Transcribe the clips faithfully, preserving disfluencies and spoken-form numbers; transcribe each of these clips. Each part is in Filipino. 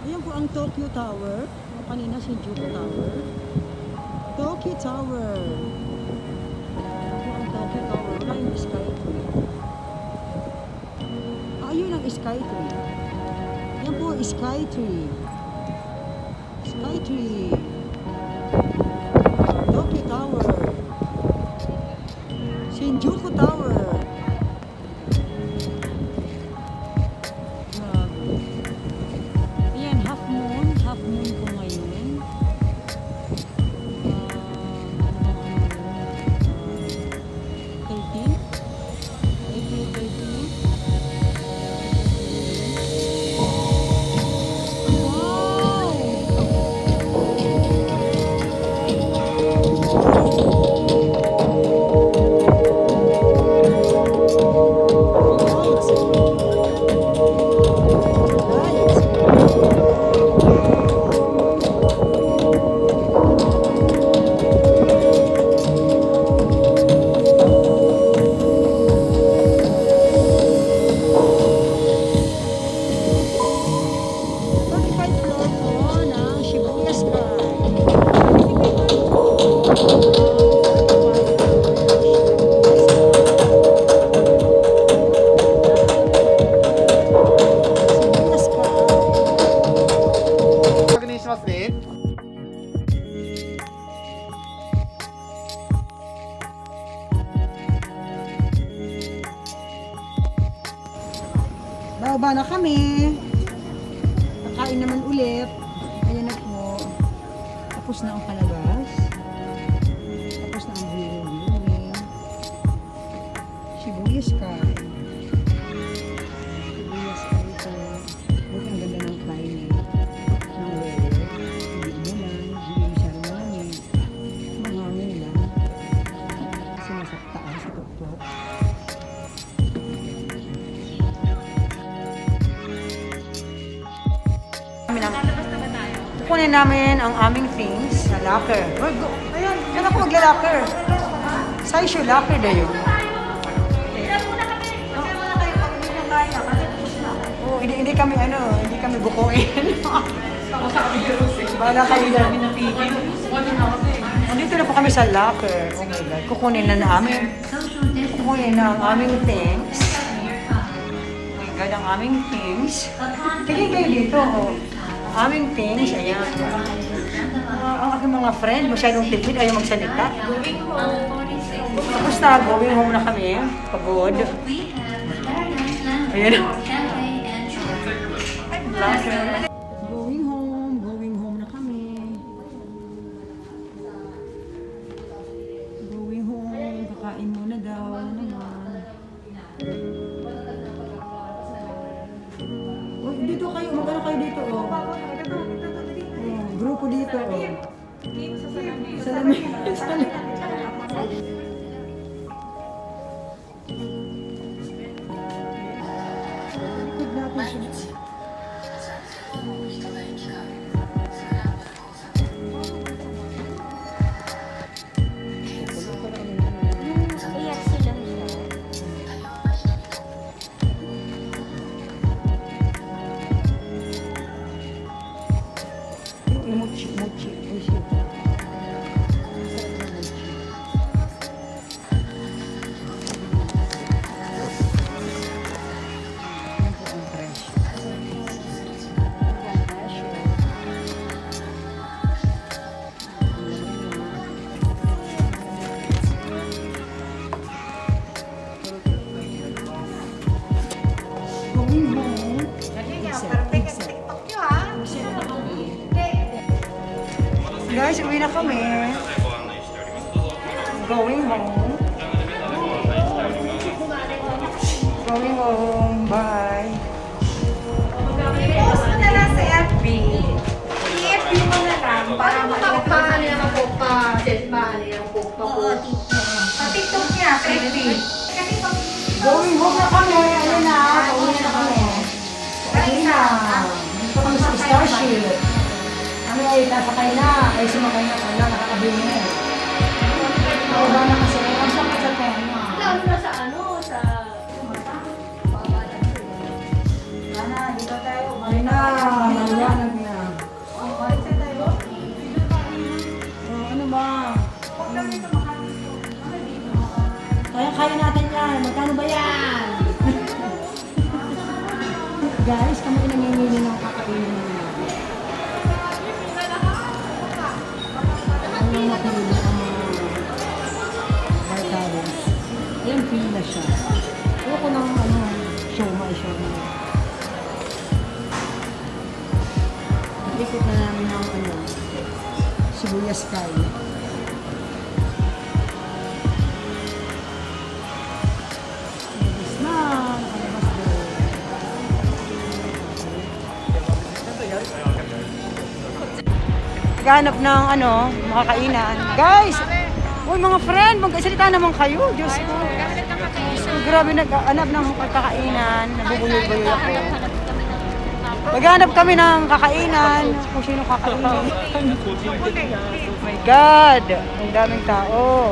Ayan po ang Tokyo Tower. O kanina si Juko Tower. Tokyo Tower. Ayan po ang Tokyo Tower. Wala yung Skytree. Ah, yun ang Skytree. Ayan po, Skytree. Skytree. Tokyo Tower. Shinjuku Tower. Bababa na kami. Kakain naman ulit. Ayan na po. Tapos na ang palabas. Tapos na ang viewing. Shibuya Sky. Shibuya Sky ito. Buti ang ganda ng climate. Ng weather. Hindi umulan. Hindi masyadong malamig. Mahangin lang. Kasi nasa taas sa tuktok. Kukunin namin ang aming things sa locker. Ayan, yan ako magla-locker. Size yung locker na yun. Oh, hindi, hindi kami ano, hindi kami bukuin. Bala kayo na. Dito na po kami sa locker. Oh my God, kukunin na namin. Kukunin na ang aming things. Oh my God, ang aming things. Tingin kayo dito, oh. Aming things, ayan. Uh, ang aking mga friend, masyadong tipid, ayaw magsalita. Tapos na, going home na kami. Pagod. Ayan. Going home, going home na kami. Going home, kakain muna daw. Ano naman. Oh, dito kayo, magkano kayo dito, oh. Oh, grupo dito, oh. Salamin. Salamin. Likod natin siya. Mochi, mochi, mochi. Guys, uwi na kami. Going home. Going home. Bye. I-post mo na lang sa F B. I-F B mo na lang para makapagpahan niya ang pupa. Mahali ang pupa ko. Pa-TikTok niya, sa F B. Going home na kami. Ayun na. Uwi na kami. Uwi na. Dito kami sa Starship. Kami ay nasakay na, ay sumakay na pala, nakakabili na. Baba na kasi, ang sakit sa tenga. Lalo na sa ano, sa mata. Baba lang. Sana, dito tayo. Ay na, naliwanag na. Guys, kami nanginginig ng kakainin nila. Ano mapili ang mga barkados. Ayan, pila siya. Ayoko ng ano, siomay, siomay. Ikot na namin ng ano, sibuyas kain. Labas na, nakalabas doon. Naghanap ng ano, makakainan. Guys! Uy, mga friend, magkasalita naman kayo. Diyos ko. Grabe, naghanap ng kakainan. Nabubuloy-buloy ako. Maghanap kami ng kakainan. Kung sino kakainin. Oh my God! Ang daming tao.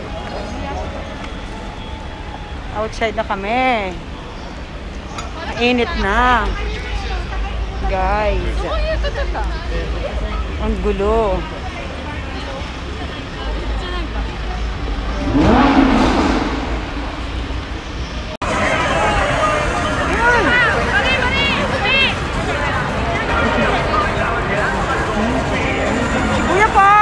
Outside na kami. Mainit na. Guys. Ang gulo. Kuya pa!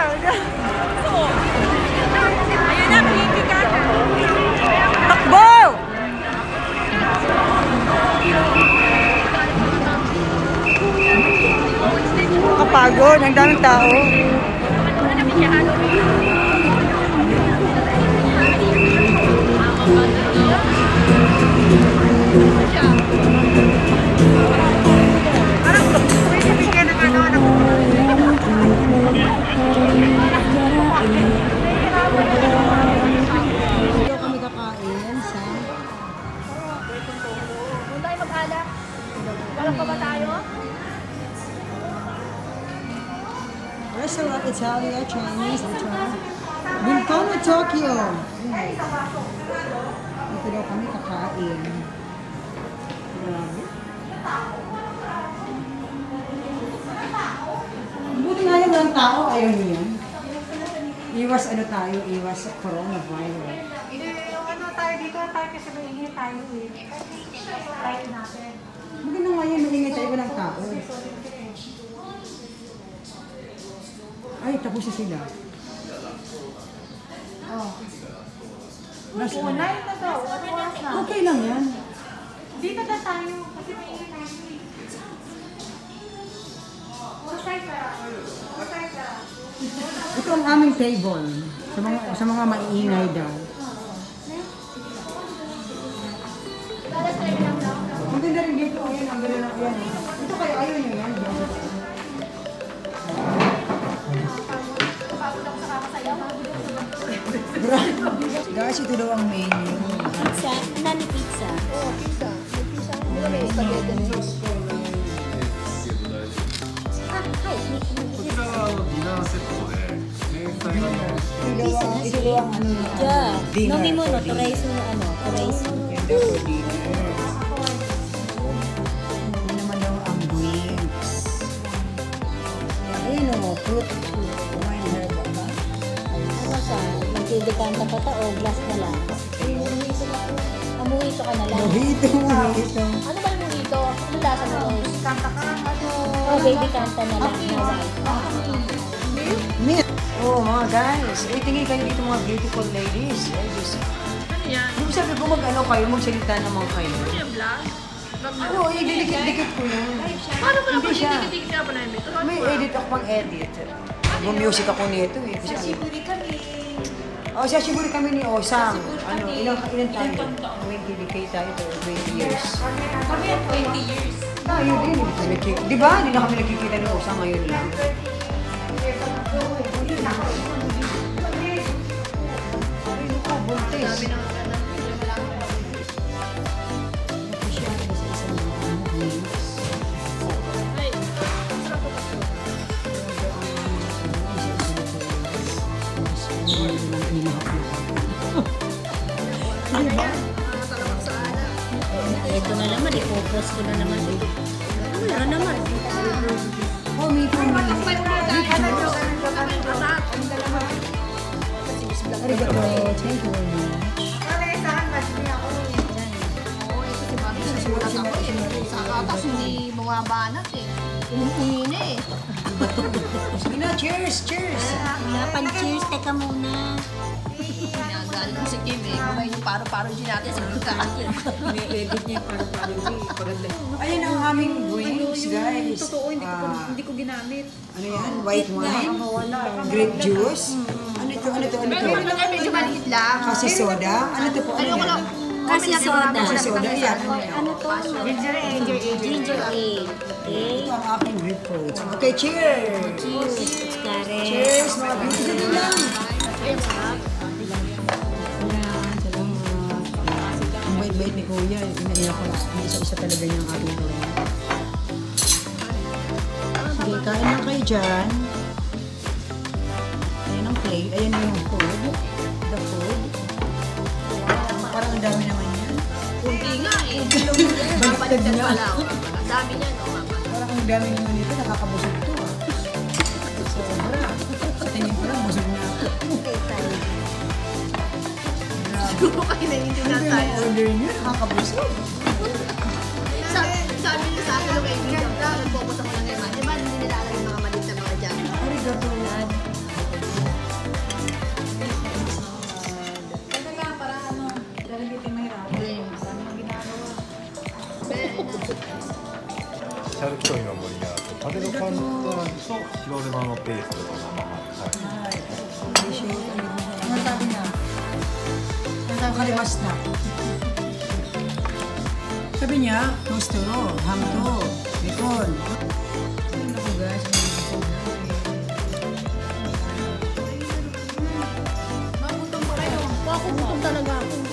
Takbo! Kapagod, ang daming tao. Dito kami kakain sa Tayo mag-alak. Walang pa ba tayo? Restaurant Italia, Chinese, ito. Bintono, Tokyo. Dito daw kami kakain. Grabe. Buti nga yung walang tao, ayaw niya. Iwas ano tayo, iwas coronavirus. Yung ano tayo dito, tayo kasi maingay tayo eh. Tayo natin. Buti na nga yun, maingay tayo walang tao. Ay, tapos na sila. Oh. Last Una, one. yun na daw. Ano oras na? Okay lang yan. Dito na tayo kasi maingay tayo eh. Masay ka. Masay ka. Ito ang aming table. Sa mga sa mga maiingay daw. Maganda rin dito. Ayan, ang ganda na yan. Ito kayo, ayaw nyo yan. Guys, ito daw ang menu. Pizza, nani pizza. Oh, pizza. May pizza. Hindi na may spaghetti. こちらがあのディナーセットで前菜があの Ito daw ang, ito daw ang ano na. Ja, dinner. nomi mo no, to rice mo ano, to rice mo. Yan daw for dinner. Yan naman daw ang drinks. Ayun o, fruit. Wine herb ba? Ano sa, magdidekanta pa ta o glass na lang. Amuhito ka na lang. Mojito, mojito. Ano ba yung mojito? Ano lasa mo, Rose? Kanta ka. Ano? O, baby kanta na lang. Na white. Mint. Oh, mga guys. Eh, tingin kayo dito mga beautiful ladies. Ay, Diyos. Ano yan? Yung sabi ko mag-ano kayo, magsalita naman kayo. Ano yung vlog? Vlog na. Oo, eh, didikit-dikit ko yun. Paano mo naman Hindi siya. dikit-dikit ka pa namin? May edit ako pang-edit. Mag-music ako nito eh. Kasi ano. kami. Oh, sa Shiburi kami ni Osang. Ano, ilang, ilang tayo? twenty decade tayo to, twenty years. Kami at twenty years. Tayo din. Hindi kami nagkik- Di ba? Hindi na kami nagkikita ni Osang ngayon lang. Ay, naku, buntis. Napusyado ko sa isang mga drinks. Ito na naman, ipopost ko na naman. Meron naman. Oh, me too. Arigato. Thank you very much. bumabanat eh. Umuungi na eh. Sige na, cheers! Cheers! Dapat cheers, teka muna. Nagalit ko si Kim eh. Kumay yung paro-paro din natin sa kita. Ni-edit niya yung parang-parang yung Ayun ang aming drinks, guys. Totoo, hindi ko, Ah, hindi ko ginamit. ano yan? White wine? Grape juice? Ano ito? Ano ito? Ano ito? Pero ito medyo maliit lang. Kasi soda? Ano ito po? Ano Ayoko lang. yan? Kasi soda. Kasi soda yan. Ano yan? Ano to? Ginger ale. Ginger ale. Okay. Ito ang aking grapefruit. Okay, cheers! Cheers. Karen. Cheers, mga beauty. Dali lang. Ang sarap. Ayan, salamat. Ang bait-bait ni Kuya. Inaiyak ko. May isa-isa talaga niyang aking gawin. Sige, kain lang kayo dyan. Ayan ang plate. Ayan yung food. The food. Parang ang dami naman yan. Kunti nga eh. Baliktad niya. Ang dami niya, no? Parang ang dami naman nito. Nakakabusog ito ah. Sobra. Sa tingin ko lang, busog na ako. Okay, tayo. Siguro kayo na hindi na Ano tayo. yung order niyo? Nakakabusog. Sabi, sabi niyo sa akin yung kaibigan ka, nag-focus ako lang naman. Diba, hindi nila alam yung mga maliit na mga dyan. Arigato. Teka lang, para ano, lalagyan may ramen. Ano ang ginagawa? シャルキトリの森があって食べる感じは広島のペースとかがまあはい Ano sabi niya? Ano sabi kalimasta? Sabi niya, tostero, hamto, bacon. Ano ko guys? Magutom pa kayo. Ako gutom talaga ako.